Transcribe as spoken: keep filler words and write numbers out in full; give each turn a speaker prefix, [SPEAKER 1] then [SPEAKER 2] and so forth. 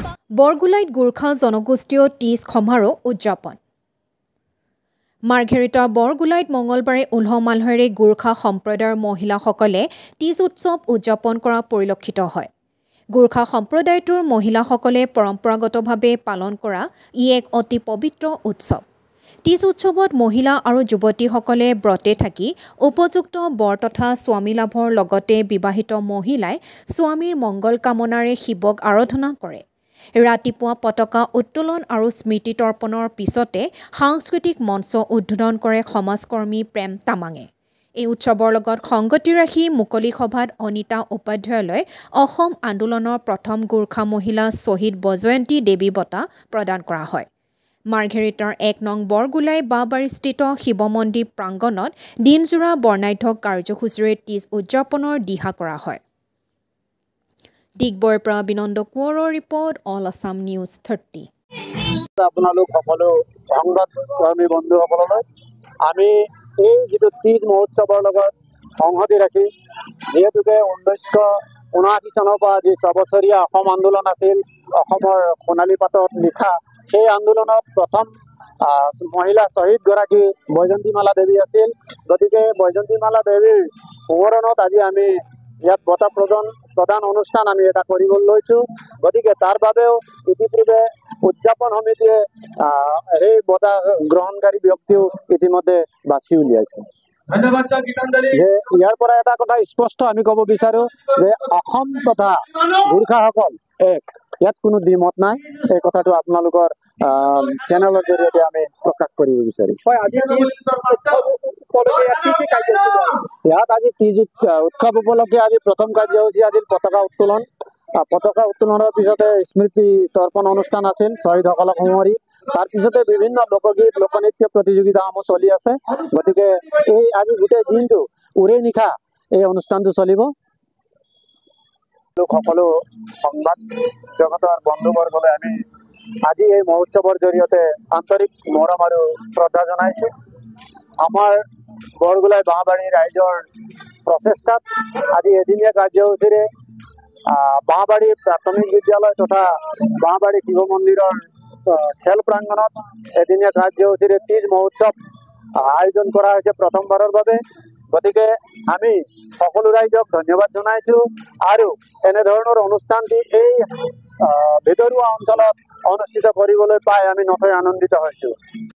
[SPEAKER 1] বৰগুলাইত গোৰ্খা জনগোষ্ঠীয় তীজ সমাৰোহ উদযাপন। মাৰ্ঘেৰিটাৰ বৰগুলাইত মঙলবাৰে উলহ মালহেৰে গোৰ্খা সম্প্ৰদায়ৰ মহিলাসকলে তীজ উৎসৱ উদযাপন কৰা পৰিলক্ষিত হয়। গোৰ্খা সম্প্ৰদায়টোৰ মহিলাসকলে পৰম্পৰাগতভাৱে পালন কৰা ই এক অতি পবিত্ৰ উৎসৱ। তীজ উৎসৱত মহিলা আৰু যুৱতীসকলে ব্ৰতে থাকি উপযুক্ত বৰ তথা স্বামী লাভৰ লগতে বিবাহিত মহিলাই স্বামীৰ মংগল কামনাৰে শিৱক আৰাধনা কৰে। ৰাতিপুৱা পতাকা উত্তোলন আৰু স্মৃতি তৰ্পণৰ পিছতে সাংস্কৃতিক মঞ্চ উদ্বোধন কৰে সমাজকৰ্মী প্ৰেম তামাঙে। এই উৎসৱৰ লগত সংগতি ৰাখি মুকলি সভাত অনিতা উপাধ্যায়লৈ অসম আন্দোলনৰ প্ৰথম গোৰ্খা মহিলা শ্বহীদ বজয়ন্তী দেৱী বঁটা প্ৰদান কৰা হয়। মাৰ্ঘেৰিটাৰ এক নং বৰগুলাই বাবাৰীস্থিত শিৱ মন্দিৰ প্ৰাংগণত দিনজোৰা বৰ্ণাঢ্য কাৰ্যসূচীৰে তীজ উদযাপনৰ দিহা কৰা হয়। ডিগবৈৰ পৰা বিনন্দ কোঁৱৰৰ report, all Assam news thirty.
[SPEAKER 2] আপোনালোক সকলো সংবাদ কৰ্মী বন্ধুসকললৈ আমি এই যিটো তীজ মহোৎসৱৰ লগত সংহতি ৰাখি যিহেতুকে ঊনৈছশ ঊনাশী চনৰ পৰা যি ছবছৰীয়া অসম আন্দোলন আছিল, অসমৰ সোণালী পাতত লিখা সেই আন্দোলনত প্ৰথম মহিলা শ্বহীদগৰাকী বৈজয়ন্তীমালা দেৱী আছিল। গতিকে বৈজয়ন্তীমালা দেৱীৰ সোঁৱৰণত আজি আমি ইয়াত বঁটা প্ৰদান প্ৰদান অনুষ্ঠান আমি এটা কৰিবলৈ লৈছোঁ। গতিকে তাৰ বাবেও ইতিপূৰ্বে উদযাপন সমিতিয়ে সেই বঁটা গ্ৰহণকাৰী ব্যক্তিও ইতিমধ্যে বাছি উলিয়াইছে। যে ইয়াৰ পৰা এটা কথা স্পষ্ট আমি ক'ব বিচাৰোঁ যে অসম তথা গোৰ্খাসকল এক, ইয়াত কোনো দ্বিমত নাই। এই কথাটো আপোনালোকৰ চেনেলৰ জৰিয়তে আমি প্ৰকাশ কৰিব বিচাৰিছোঁ। ইয়াত আজি তীজ উৎসৱ উপলক্ষে আজি প্ৰথম কাৰ্যসূচী আছিল পতাকা উত্তোলন। পতাকা উত্তোলনৰ পিছতে স্মৃতি তৰ্পণ অনুষ্ঠান আছিল শ্বহীদসকলক সোঁৱৰি। তাৰপিছতে বিভিন্ন লোকগীত লোকনৃত্য প্ৰতিযোগিতাসমূহ চলি আছে। গতিকে এই আজি গোটেই দিনটো উৰে নিশা এই অনুষ্ঠানটো চলিব। সকলো সংবাদ জগতৰ বন্ধুবৰ্গলৈ আমি আজি এই মহোৎসৱৰ জৰিয়তে আন্তৰিক মৰম আৰু শ্ৰদ্ধা জনাইছোঁ। আমাৰ বৰগুলাই বাঁহবাৰী ৰাইজৰ প্ৰচেষ্টাত আজি এদিনীয়া কাৰ্যসূচীৰে বাঁহবাৰী প্ৰাথমিক বিদ্যালয় তথা বাঁহবাৰী শিৱ মন্দিৰৰ খেল প্ৰাংগণত এদিনীয়া কাৰ্যসূচীৰে তীজ মহোৎসৱ আয়োজন কৰা হৈছে প্ৰথমবাৰৰ বাবে। গতিকে আমি সকলো ৰাইজক ধন্যবাদ জনাইছোঁ আৰু এনেধৰণৰ অনুষ্ঠানটি এই ভিতৰুৱা অঞ্চলত অনুষ্ঠিত কৰিবলৈ পাই আমি নথৈ আনন্দিত হৈছোঁ।